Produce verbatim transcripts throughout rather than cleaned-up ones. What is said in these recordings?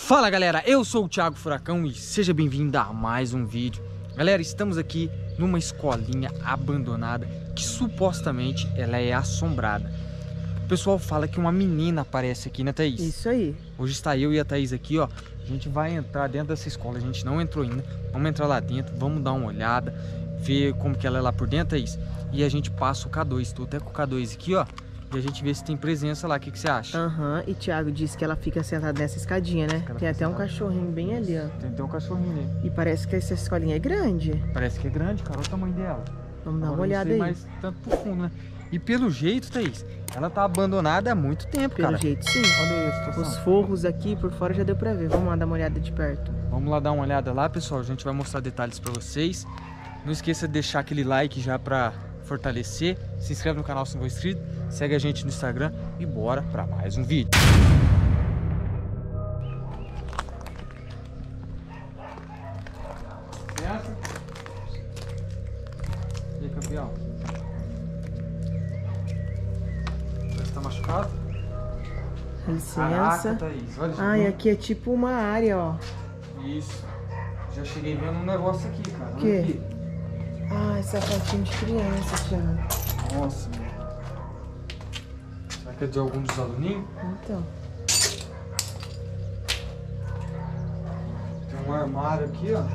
Fala galera, eu sou o Thiago Furacão e seja bem-vindo a mais um vídeo. Galera, estamos aqui numa escolinha abandonada que supostamente ela é assombrada. O pessoal fala que uma menina aparece aqui, né, Thaís? Isso aí. Hoje está eu e a Thaís aqui, ó. A gente vai entrar dentro dessa escola, a gente não entrou ainda. Vamos entrar lá dentro, vamos dar uma olhada, ver como que ela é lá por dentro, Thaís. E a gente passa o K dois, estou até com o K dois aqui, ó. E a gente vê se tem presença lá, o que, que você acha? Aham, uhum. E Thiago disse que ela fica sentada nessa escadinha, né? Tem até um cachorrinho bem ali, ó. Tem até um cachorrinho ali. E parece que essa escolinha é grande. Parece que é grande, cara, olha o tamanho dela. Vamos dar Agora uma olhada aí. Mais tanto pro fundo, né? E pelo jeito, Thaís, ela tá abandonada há muito tempo, pelo cara. Pelo jeito, sim. Olha aí a situação. Os forros aqui por fora já deu pra ver. Vamos lá dar uma olhada de perto. Vamos lá dar uma olhada lá, pessoal. A gente vai mostrar detalhes pra vocês. Não esqueça de deixar aquele like já pra fortalecer. Se inscreve no canal se não for inscrito. Segue a gente no Instagram e bora pra mais um vídeo. Certo? E aí, campeão? Você tá machucado? Licença. Caraca, Thaís. Olha, ah, e aqui é tipo uma área, ó. Isso. Já cheguei vendo um negócio aqui, cara. O quê? Ah, esse sapatinho de criança, Thiago. Nossa, meu. Será que é de algum dos aluninhos? Então. Tem um armário aqui, ó.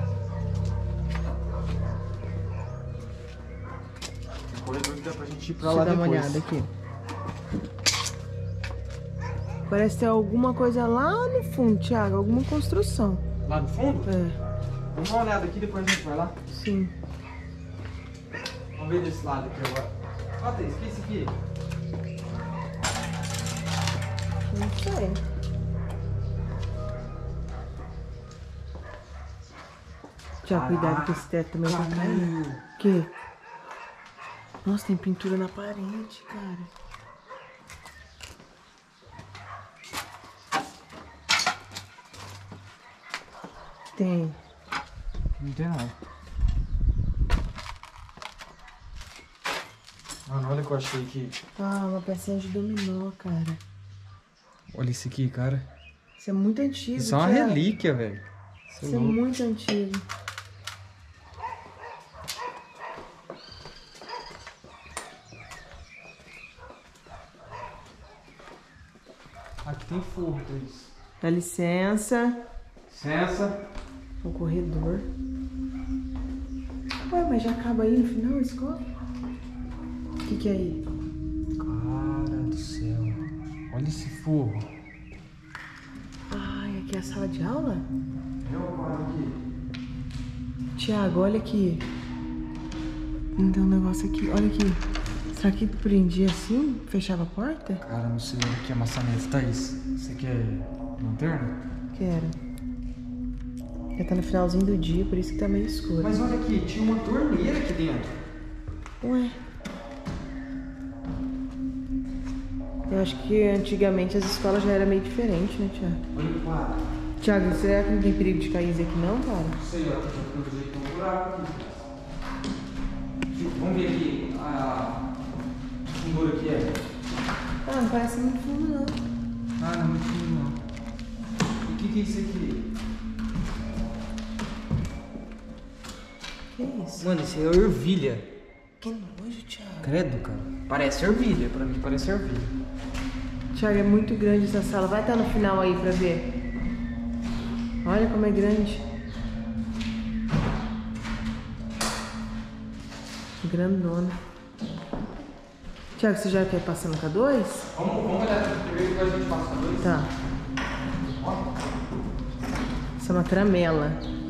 Tem um corredor que dá pra gente ir pra Deixa lá eu dar depois. uma olhada aqui. Parece ter alguma coisa lá no fundo, Thiago. Alguma construção. Lá no fundo? É. Vamos dar uma olhada aqui, depois a gente vai lá. Sim. Vamos ver desse lado aqui agora. Ó, Thaís, o que é isso aqui? Não sei. Já cuidado com esse teto também tá caindo. O quê? Nossa, tem pintura na parede, cara. Tem. Não tem nada. Mano, olha o que eu achei aqui. Ah, uma pecinha de dominó, cara. Olha isso aqui, cara. Isso é muito antigo. Isso é uma Thiago. relíquia, velho. Isso, Isso é muito antigo. Aqui tem forro, Thaís. Dá licença. Licença. O corredor. Ué, mas já acaba aí no final a escola? O que que é aí? Cara do céu. Olha esse forro. Ai, aqui é a sala de aula? Eu agora aqui. Thiago, olha aqui. Não tem um negócio aqui. Olha aqui. Será que prendia assim? Fechava a porta? Cara, não sei o que é maçaneta, Thaís. Você quer lanterna? Quero. Já tá no finalzinho do dia, por isso que tá meio escuro. Mas olha aqui, tinha uma torneira aqui dentro. Ué. Eu acho que antigamente as escolas já eram meio diferentes, né, Thiago? Olha o quadro. Thiago, será que não tem perigo de cair isso aqui não, cara? Não sei, ó. Tem um jeito de buraco aqui. Vamos ver aqui a fundura que é. Ah, não parece muito fundo, não. Ah, não é muito fundo, não. E o que, que é isso aqui? Que isso? Mano, isso é ervilha. Que nojo, Thiago. Credo, cara. Parece ervilha, pra mim parece ervilha. Thiago, é muito grande essa sala. Vai estar no final aí pra ver. Olha como é grande. Grandona. Thiago, você já quer passar no K dois? Vamos, vamos olhar primeiro e depois a gente passa no K dois. Tá. Isso é uma tramela.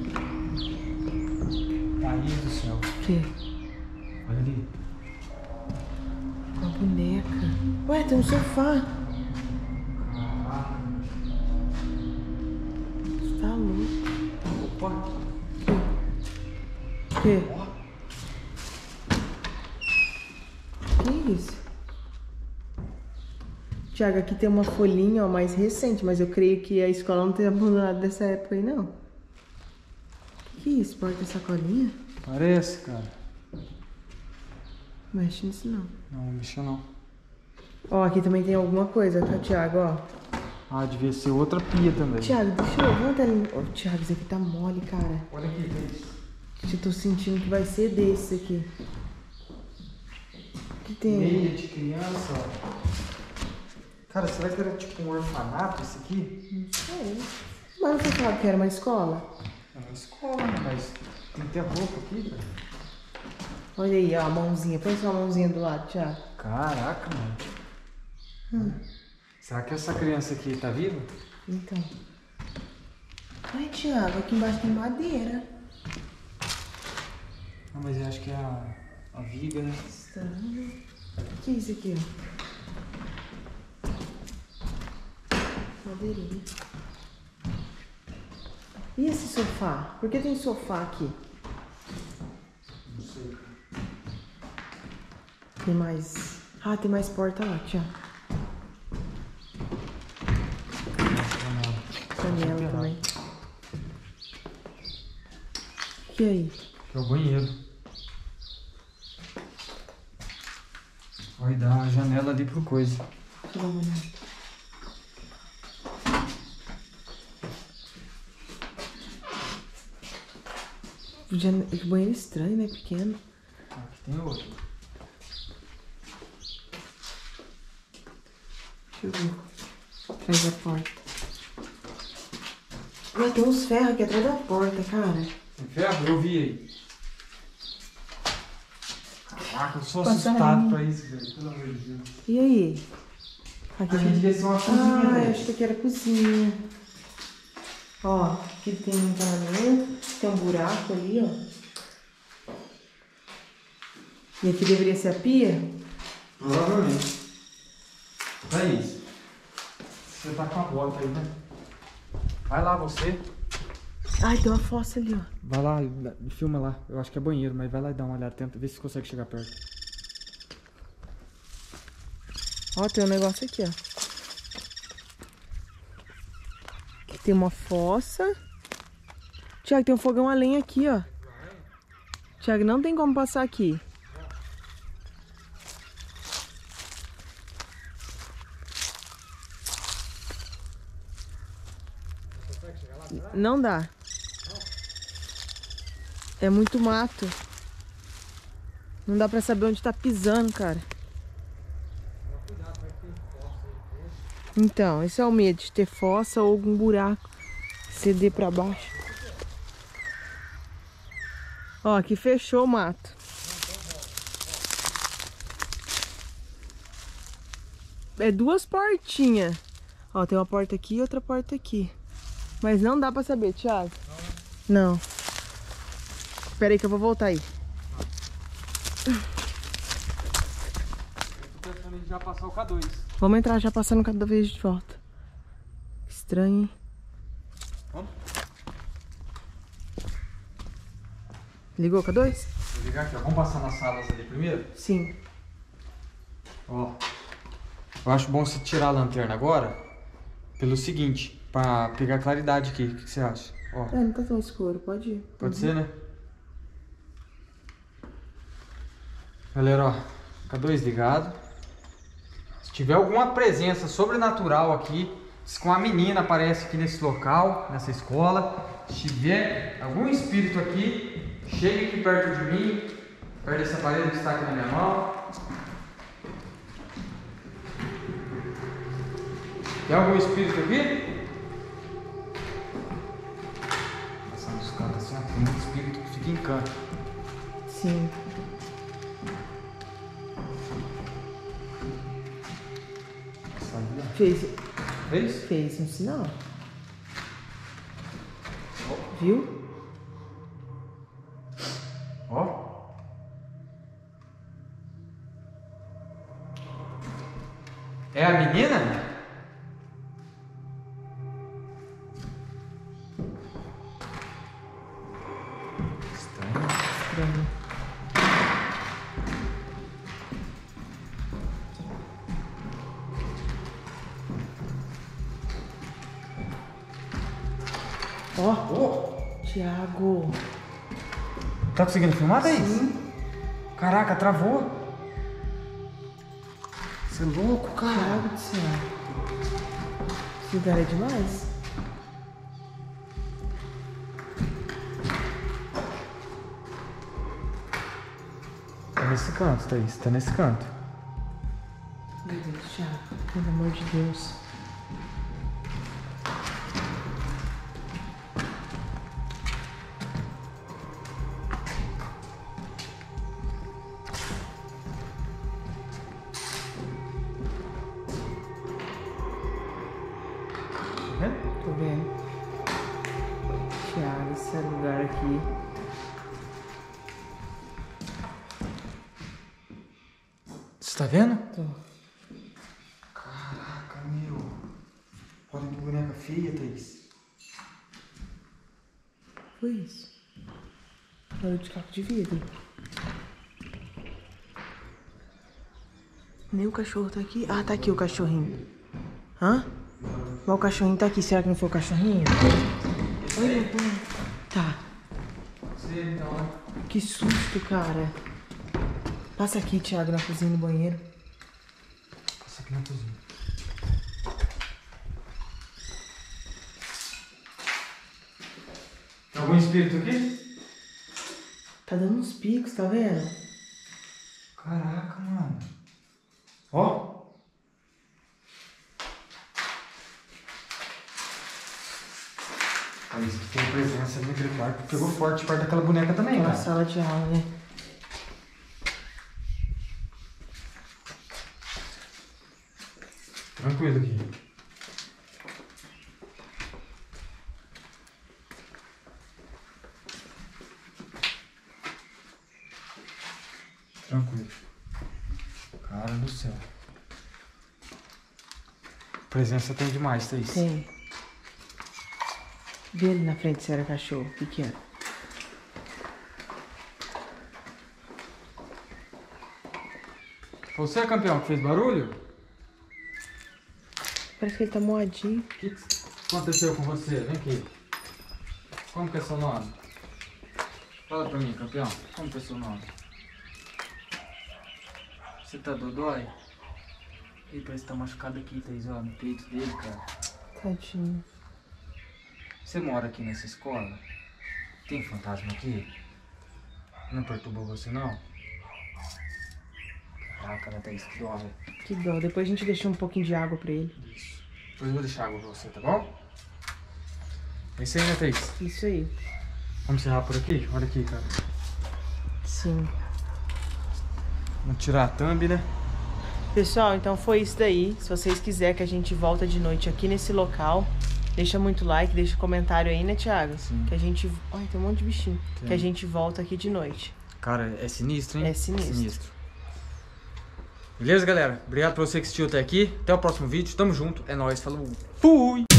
Aí do céu. O quê? Olha ali. Uma boneca. Ué, tem um sofá. Caraca. Você tá louco. Opa. O quê? Que isso? Thiago, aqui tem uma folhinha, ó, mais recente, mas eu creio que a escola não tenha abandonado dessa época aí, não. Que isso? Porta-sacolinha? Parece, cara. Mexe nisso não. Não, não mexeu não. Ó, aqui também tem alguma coisa, tá, Thiago, ó. Ah, devia ser outra pia também. Thiago, deixa eu... Levanta ali. Ô, Thiago, isso aqui tá mole, cara. Olha aqui, Denis. Eu tô sentindo que vai ser desse aqui. O que tem? Meia de criança, ó. Cara, será que era tipo um orfanato esse aqui? Não sei. Mas não foi falado que era uma escola? É uma escola, né? Mas tem que ter roupa aqui, cara. Olha aí, ó, a mãozinha. Põe sua mãozinha do lado, Thiago. Caraca, mano. Hum. Será que essa criança aqui tá viva? Então. Ai, Thiago, aqui embaixo tem madeira. Ah, mas eu acho que é a, a viga, né? Estranho. O que é isso aqui, ó? Madeirinha. E esse sofá? Por que tem sofá aqui? Não sei. Tem mais... Ah, tem mais porta lá, Thiago. Janela também. E aí? Aqui é o banheiro. Vai dar a janela ali pro coisa. Deixa eu dar uma olhada. Jane... Que banheiro estranho, né? Pequeno. Aqui tem outro. Deixa eu ver. Atrás da porta. Ai, tem uns ferros aqui atrás da porta, cara. Tem ferro? Eu vi aí. Caraca, eu sou Passa assustado aí. pra isso, velho. Pelo amor de Deus. E aí? Aqui Aqui devia ser uma cozinha, Ah, velho. eu acho que aqui era cozinha. Ó, aqui tem um encanamento, tem um buraco ali, ó. E aqui deveria ser a pia? Provavelmente. Thaís, você tá com a bota aí, né? Vai lá você. Ai, tem uma fossa ali, ó. Vai lá, filma lá. Eu acho que é banheiro, mas vai lá e dá uma olhada. Tenta ver se consegue chegar perto. Ó, tem um negócio aqui, ó. Aqui tem uma fossa. Thiago, tem um fogão a lenha aqui, ó. Thiago, não tem como passar aqui. Não dá. É muito mato. Não dá pra saber onde tá pisando, cara. Então, esse é o medo de ter fossa ou algum buraco ceder pra baixo. Ó, aqui fechou o mato. É duas portinhas. Ó, tem uma porta aqui e outra porta aqui. Mas não dá pra saber, Thiago. Não. Espera aí que eu vou voltar aí. Eu tô pensando em já passar o K dois. Vamos entrar já passando cada vez de volta. Estranho, hein? Vamos? Ligou o K dois? Vou ligar aqui, ó. Vamos passar nas salas ali primeiro? Sim. Ó. Eu acho bom você tirar a lanterna agora. Pelo seguinte, pra pegar claridade aqui. O que você acha? Ó. É, não tá tão escuro, pode ir. Pode ser, né? Galera, ó. K dois ligado. Se tiver alguma presença sobrenatural aqui, se com a menina aparece aqui nesse local, nessa escola, se tiver algum espírito aqui, chegue aqui perto de mim, perto dessa parede que está aqui na minha mão. Tem algum espírito aqui? Passando os cantos assim, ó. Tem muito espírito que fica em canto. Sim. Fez, Fez? fez um sinal. Viu? Ó. É a menina? Estranho. Estranho. Ó, Oh, Thiago. tá conseguindo filmar, Thaís? Sim. Caraca, travou. Você é louco, cara. Thiago do céu. Esse lugar é demais. Tá nesse canto, Thaís. Tá nesse canto. Meu Deus, Thiago. Pelo amor de Deus. Tô vendo. Thiago, esse lugar aqui. Você tá vendo? Tô. Caraca, meu. Olha que boneca feia, Thaís. Foi isso. Barulho de caco de vidro. Nem o cachorro tá aqui. Ah, tá aqui o cachorrinho. Hã? Mas o cachorrinho tá aqui. Será que não foi o cachorrinho? Olha, tá. Você, então. Que susto, cara. Passa aqui, Thiago, na cozinha, no banheiro. Passa aqui na cozinha. Tem algum espírito aqui? Tá dando uns picos, tá vendo? Caraca, mano. Ó. Olha isso que tem presença ali naquele quarto. Pegou forte perto daquela boneca também, Na cara. sala de aula, né? Tranquilo aqui. Tranquilo. Cara do céu. Presença tem demais, Thaís. Tem. Vê ali na frente se era cachorro. O que que era? Você, campeão, que fez barulho? Parece que ele tá moadinho. O que, que aconteceu com você? Vem aqui. Como que é seu nome? Fala pra mim, campeão. Como que é seu nome? Você tá dodói? Ih, parece que tá machucado aqui, Thaís, ó, no peito dele, cara. Tadinho. Você mora aqui nessa escola? Tem fantasma aqui? Não perturbou você, não? Caraca, né, Thaís? Que dó, velho. Que dó. Depois a gente deixa um pouquinho de água pra ele. Isso. Depois eu vou deixar água pra você, tá bom? É isso aí, né, Thaís? Isso aí. Vamos encerrar por aqui? Olha aqui, cara. Sim. Vamos tirar a thumb, né? Pessoal, então foi isso daí. Se vocês quiserem que a gente volta de noite aqui nesse local, deixa muito like, deixa comentário aí, né, Thiago? Sim. Que a gente... Ai, tem um monte de bichinho. Tem. Que a gente volta aqui de noite. Cara, é sinistro, hein? É sinistro. Sinistro. Beleza, galera? Obrigado por você que assistiu até aqui. Até o próximo vídeo. Tamo junto. É nóis. Falou. Fui!